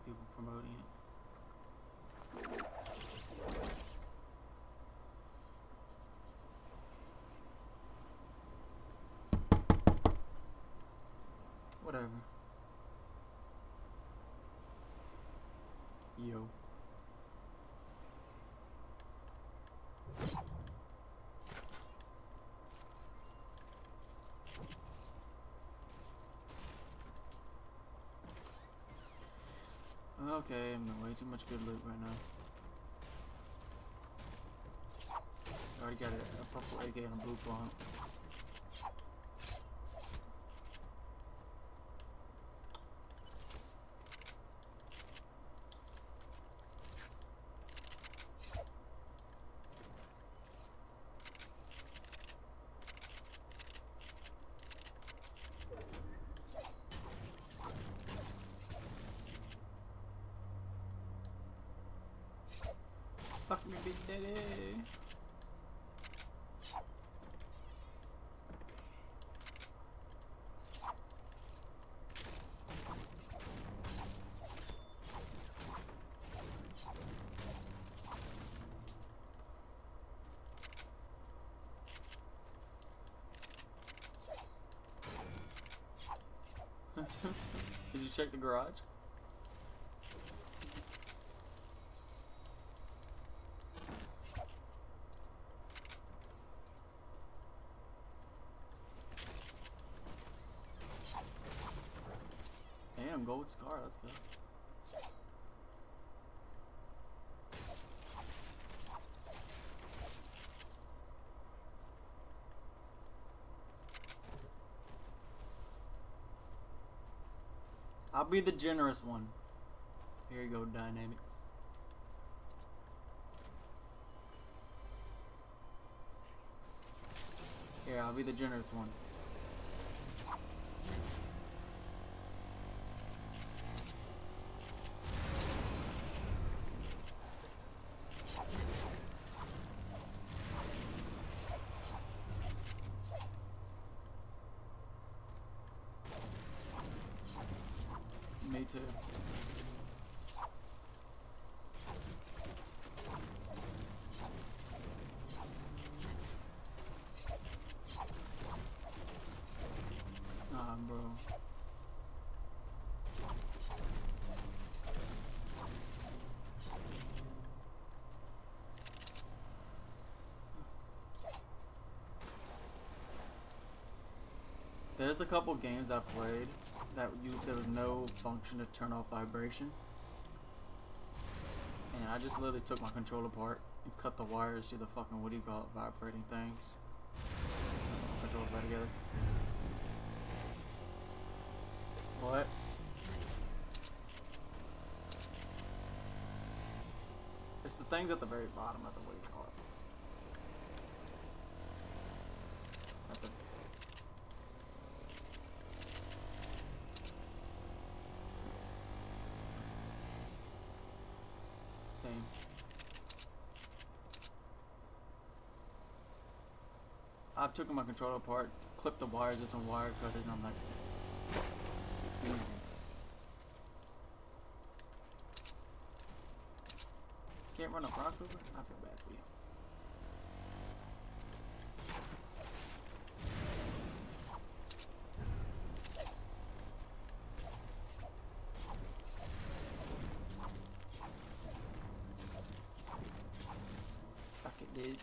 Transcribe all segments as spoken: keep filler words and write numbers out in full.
people promoting it. Whatever. Yo. Okay, I'm doing way too much good loot right now. I already got a, a purple A K and a blue plant. Fuck me, big daddy. Did you check the garage? Damn, gold scar, let's go. I'll be the generous one. Here you go, Dynamics. Here, I'll be the generous one. Me too. Nah, bro. There's a couple games I played that you there was no function to turn off vibration, and I just literally took my controller apart and cut the wires to the fucking, what do you call it, vibrating things. Controller back together. What? It's the things at the very bottom of the, what do you call it? At the same. I've taken my controller apart, clipped the wires with some wire cutters, and I'm like, easy. Can't run a rock over? I feel bad for you. Fuck it, dude.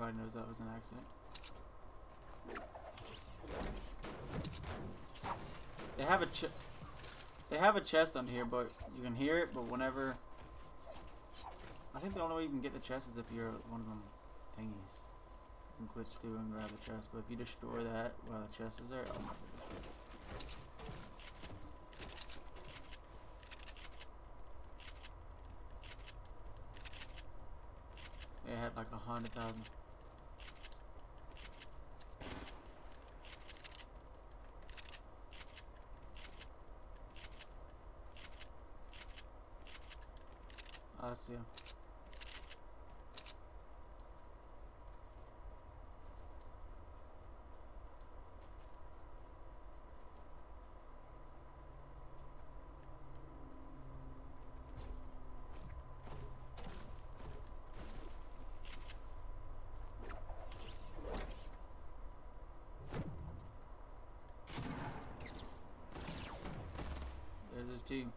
Everybody knows that was an accident. They have a ch they have a chest under here, but you can hear it. But whenever, I think the only way you can get the chest is if you're one of them thingies. You can glitch through and grab the chest. But if you destroy that while the chest is there, oh my goodness. They had like a hundred thousand. I see him. There's his team.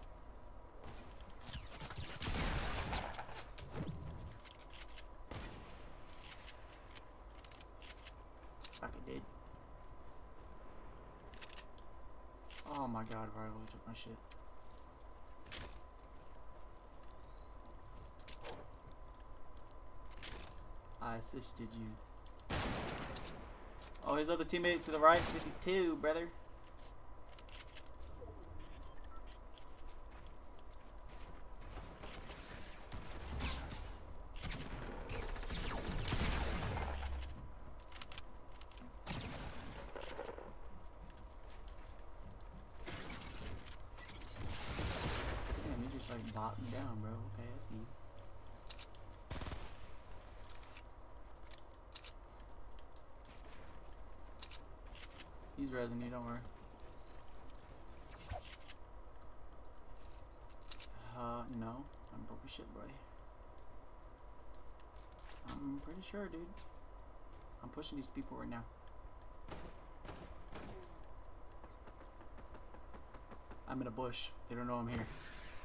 Did. Oh my god, Rival took my shit. I assisted you. Oh, his other teammates to the right, fifty-two, brother. Like bottom down, bro. Okay, I see you. He's resin you, don't worry. Uh, no. I'm broke as shit, boy. I'm pretty sure, dude. I'm pushing these people right now. I'm in a bush. They don't know I'm here.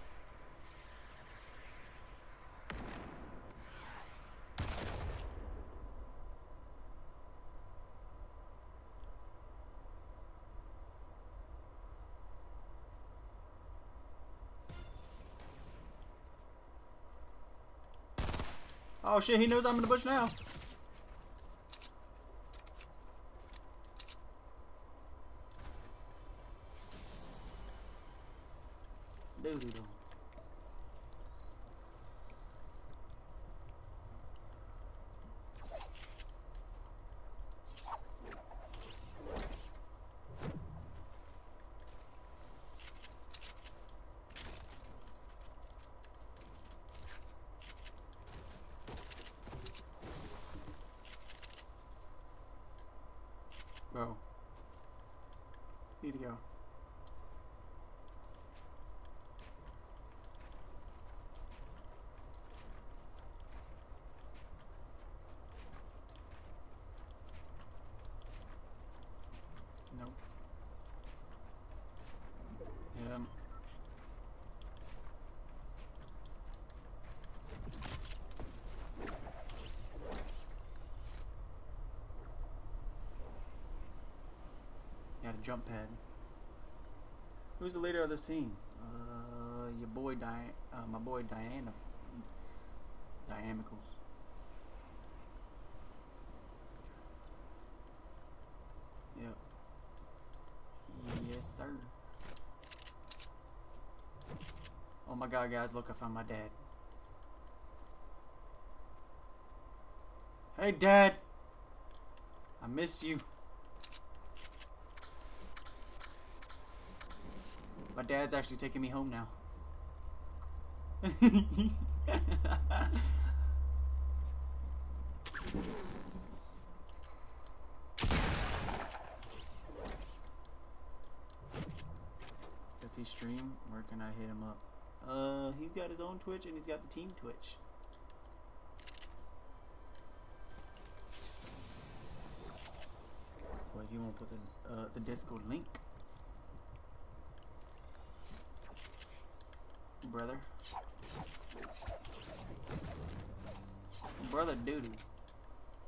Oh shit, he knows I'm in the bush now. Dude, he don't. Bro. Need to go. Nope. Yeah. Got a jump pad. Who's the leader of this team? Uh, your boy Diane. Uh, my boy Diana. Diamicals. Yep. Yes, sir. Oh my god, guys, look, I found my dad. Hey, Dad. I miss you. My dad's actually taking me home now. Does he stream? Where can I hit him up? Uh, he's got his own Twitch and he's got the team Twitch. Well, if you want to put the uh, the Discord link, brother. Brother doodoo.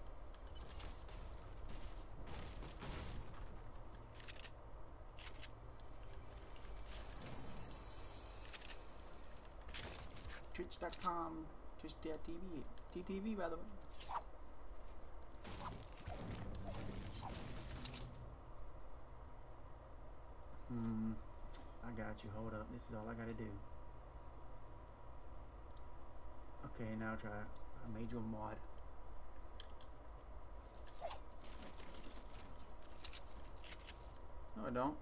twitch dot com, twitch dot T V, T T V by the way. Hmm, I got you. Hold up. This is all I gotta do. Okay, now try it. I made you a mod. No, I don't.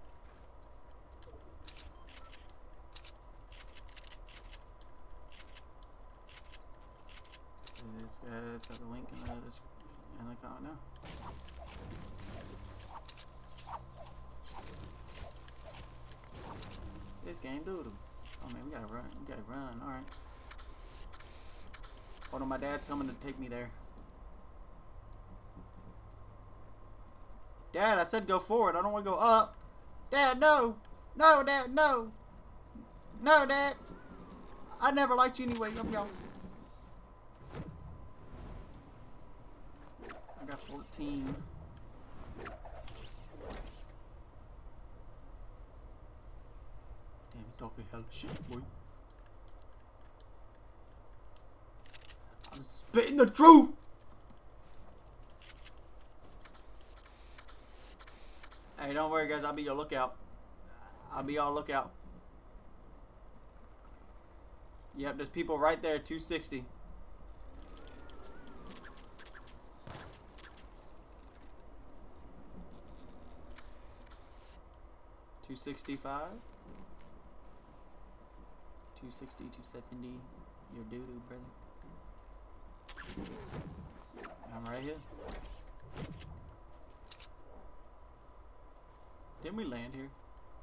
It's, uh, it's got the link in the, in the comment now. This game doodle. Oh man, we gotta run. We gotta run. All right. Hold on, my dad's coming to take me there. Dad, I said go forward. I don't want to go up. Dad, no. No, Dad, no. No, Dad. I never liked you anyway. I'm going. I got fourteen. Damn, you talking hella shit, boy. I'm spitting the truth. Hey, don't worry, guys. I'll be your lookout. I'll be your lookout. Yep, there's people right there. two sixty. two sixty-five. two sixty, two seventy. Your doo-doo, brother. I'm right here. Didn't we land here?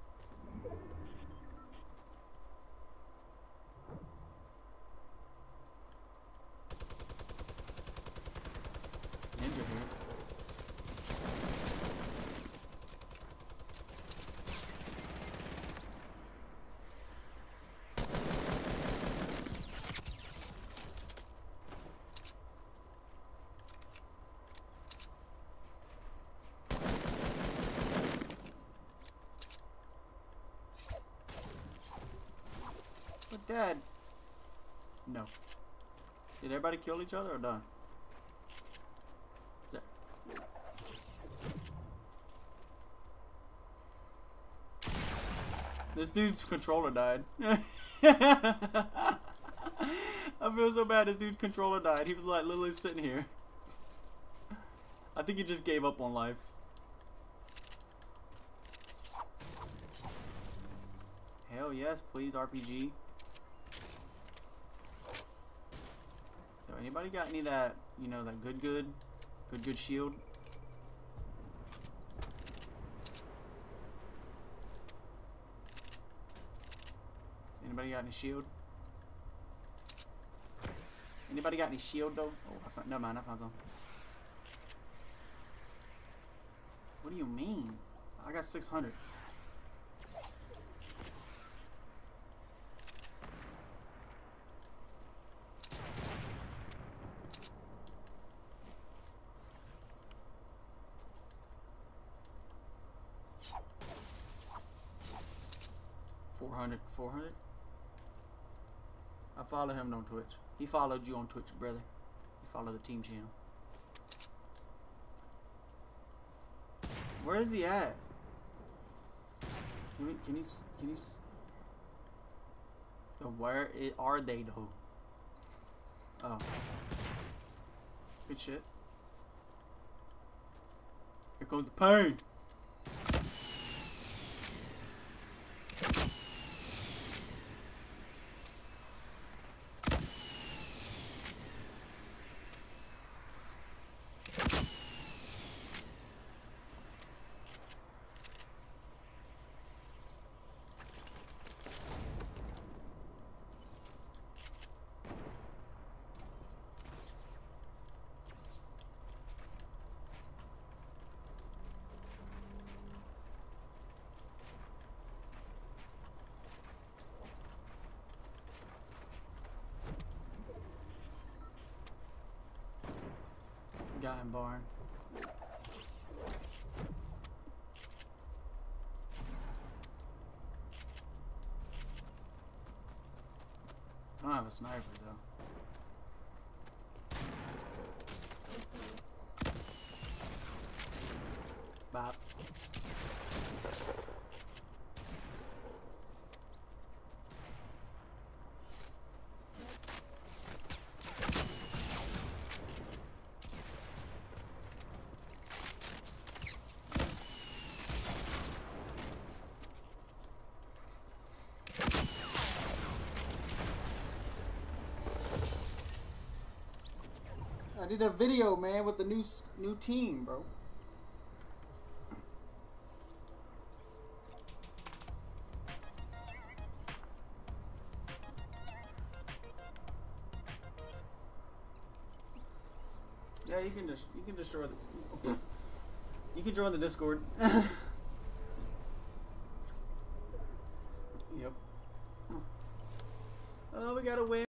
Ninja here. Dad. No. Did everybody kill each other or done? Is that... This dude's controller died. I feel so bad. This dude's controller died. He was like literally sitting here. I think he just gave up on life. Hell yes, please, R P G. Anybody got any of that, you know, that good good, good good shield? Anybody got any shield? Anybody got any shield though? Oh, I found, never mind, I found some. What do you mean? I got six hundred. four hundred, four hundred. I follow him on Twitch. He followed you on Twitch, brother. You follow the team channel. Where is he at? Can we? Can he? Can he? So where it, are they though? Oh, good shit. Here comes the pain. Guy in barn. I don't have a sniper though. Bop. I did a video, man, with the new new team, bro. Yeah, you can just you can destroy the. You can join the Discord. Yep. Oh, we gotta win.